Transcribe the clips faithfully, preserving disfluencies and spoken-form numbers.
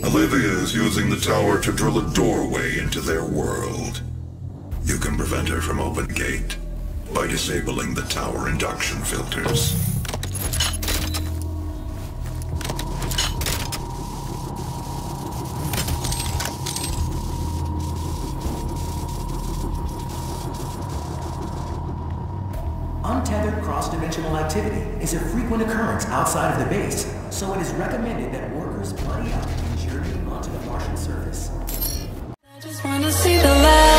Olivia is using the tower to drill a doorway into their world. You can prevent her from opening the gate by disabling the tower induction filters. Untethered cross-dimensional activity is a frequent occurrence outside of the base, so it is recommended that workers buddy up and journey onto the Martian surface. I just wanna see the light.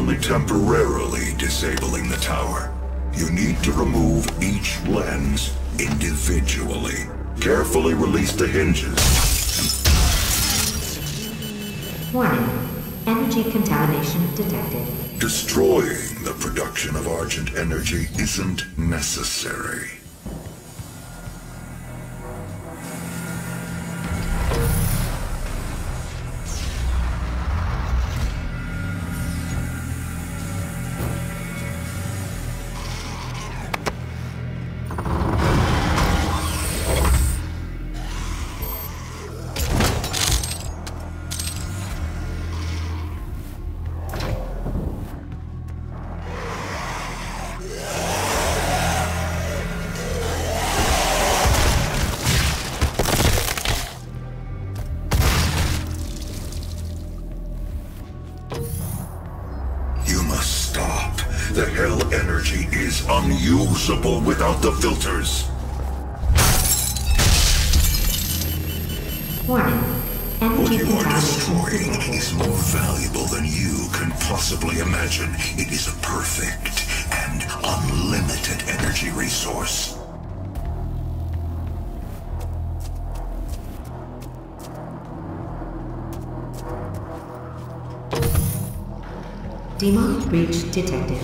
only temporarily disabling the tower. You need to remove each lens individually. Carefully release the hinges. Warning. Energy contamination detected. Destroying the production of Argent energy isn't necessary. The hell energy is unusable without the filters. Warning. What Energy you are contamination destroying detected. is more valuable than you can possibly imagine. It is a perfect and unlimited energy resource. Demon breach detected.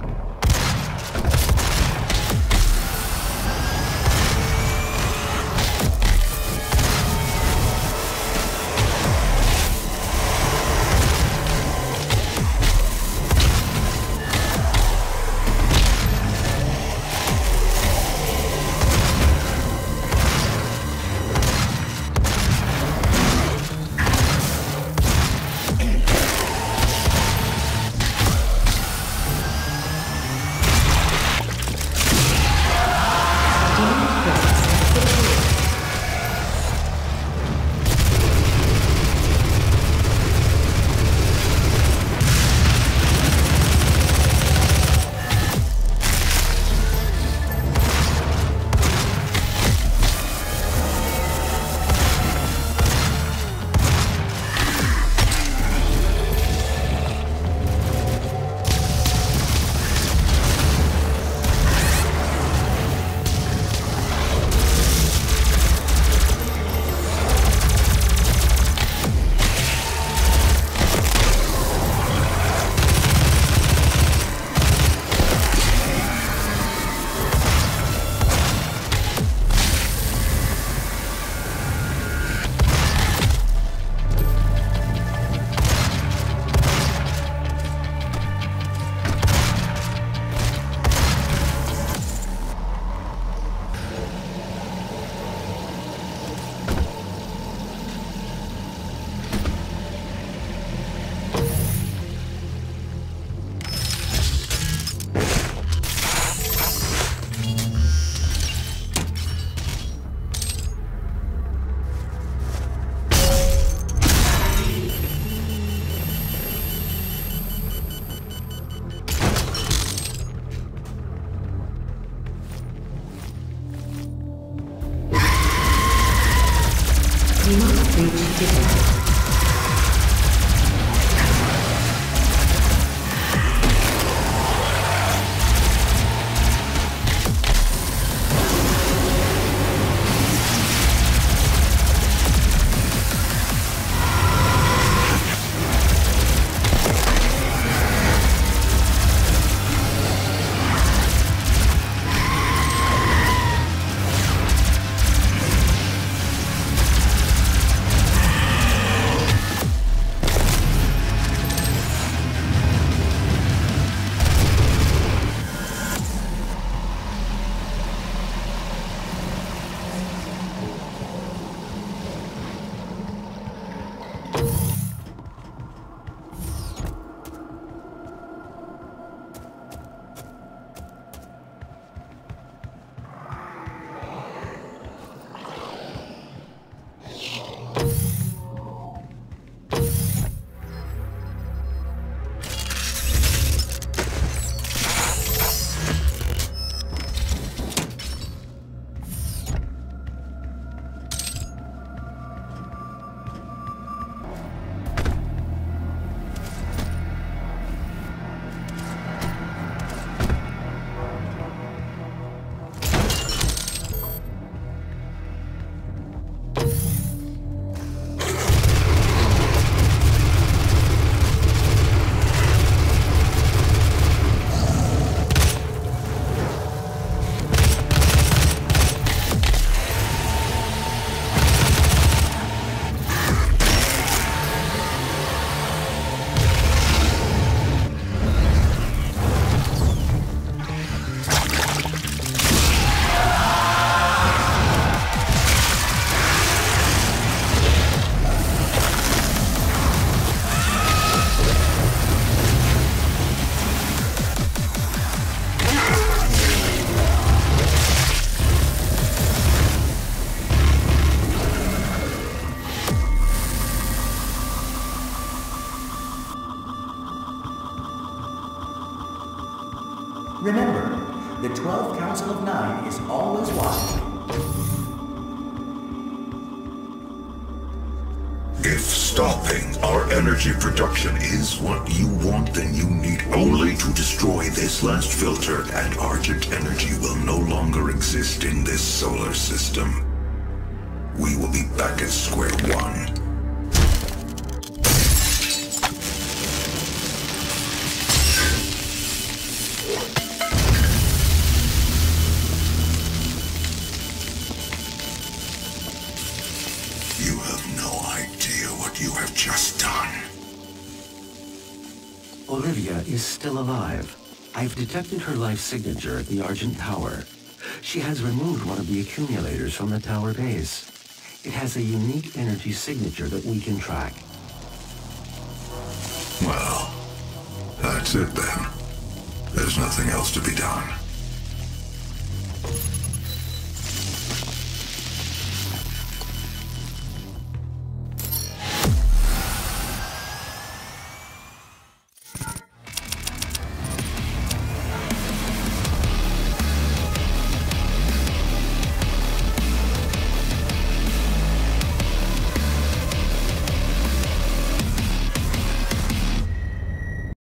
Demon breach detected. The twelfth Council of Nine is always watching you. If stopping our energy production is what you want, then you need only to destroy this last filter, and Argent energy will no longer exist in this solar system. We will be back at square one. You have no idea what you have just done. Olivia is still alive. I've detected her life signature at the Argent Tower. She has removed one of the accumulators from the tower base. It has a unique energy signature that we can track. Well, that's it then. There's nothing else to be done.